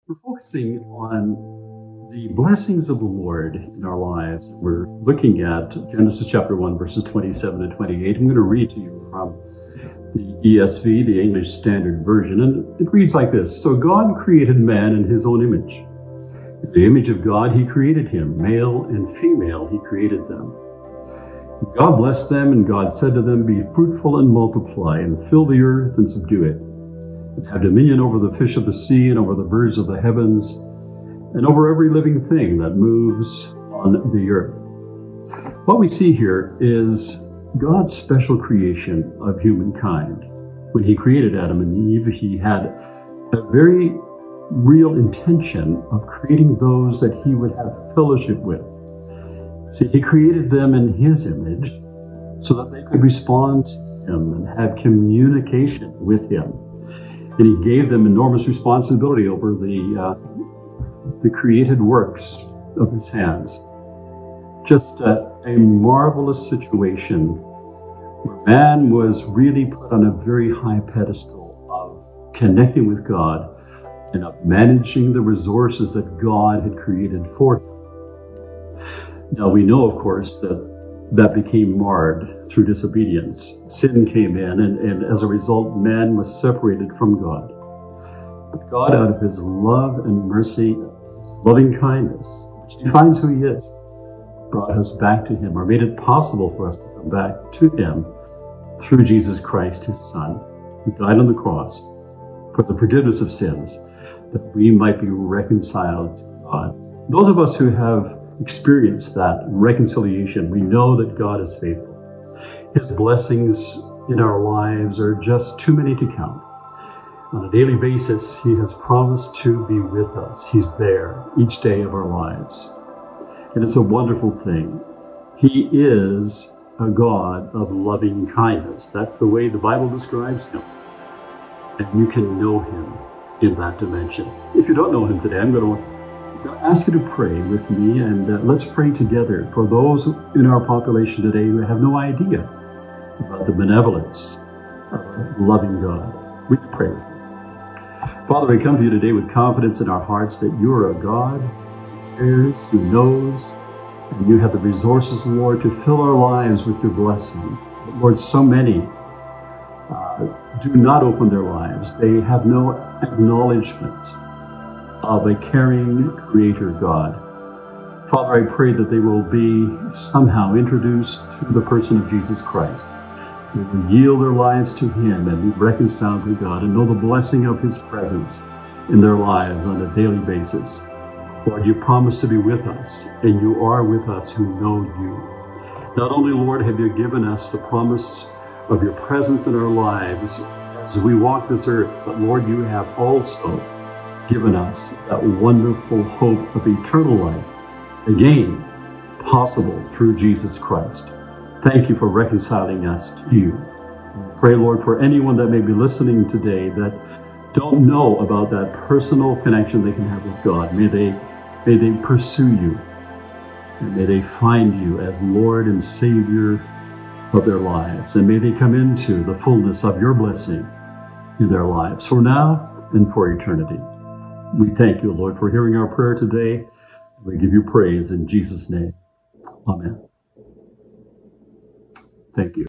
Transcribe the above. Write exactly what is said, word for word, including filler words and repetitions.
We're focusing on the blessings of the Lord in our lives. We're looking at Genesis chapter one, verses twenty-seven to twenty-eight. I'm going to read to you from the E S V, the English Standard Version, and it reads like this. So God created man in his own image. In the image of God, he created him. Male and female, he created them. God blessed them, and God said to them, be fruitful and multiply, and fill the earth and subdue it. And have dominion over the fish of the sea, and over the birds of the heavens, and over every living thing that moves on the earth. What we see here is God's special creation of humankind. When he created Adam and Eve, he had a very real intention of creating those that he would have fellowship with. See, he created them in his image so that they could respond to him and have communication with him. And he gave them enormous responsibility over the, uh, the created works of his hands. Just a, a marvelous situation where man was really put on a very high pedestal of connecting with God and of managing the resources that God had created for him. Now we know, of course, that that became marred through disobedience. Sin came in, and, and as a result, man was separated from God. But God, out of his love and mercy, his loving kindness, which defines who he is, brought us back to him, or made it possible for us to come back to him through Jesus Christ, his Son, who died on the cross for the forgiveness of sins, that we might be reconciled to God. Those of us who have experienced that reconciliation, we know that God is faithful. His blessings in our lives are just too many to count. On a daily basis, he has promised to be with us. He's there each day of our lives. And it's a wonderful thing. He is a God of loving kindness. That's the way the Bible describes him. And you can know him in that dimension. If you don't know him today, I'm going to ask you to pray with me, and uh, let's pray together for those in our population today who have no idea about the benevolence of a loving God. We pray with you. Father, we come to you today with confidence in our hearts that you are a God who cares, who knows, and you have the resources, Lord, to fill our lives with your blessing. But Lord, so many uh, do not open their lives. They have no acknowledgement of a caring Creator God. Father, I pray that they will be somehow introduced to the person of Jesus Christ. They will yield their lives to him and be reconciled to God and know the blessing of his presence in their lives on a daily basis. Lord, you promise to be with us, and you are with us who know you. Not only, Lord, have you given us the promise of your presence in our lives as we walk this earth, but Lord, you have also given us that wonderful hope of eternal life, again, possible through Jesus Christ. Thank you for reconciling us to you. Pray, Lord, for anyone that may be listening today that don't know about that personal connection they can have with God. May they, may they pursue you, and may they find you as Lord and Savior of their lives, and may they come into the fullness of your blessing in their lives, for now and for eternity. We thank you, Lord, for hearing our prayer today. We give you praise in Jesus' name. Amen. Thank you.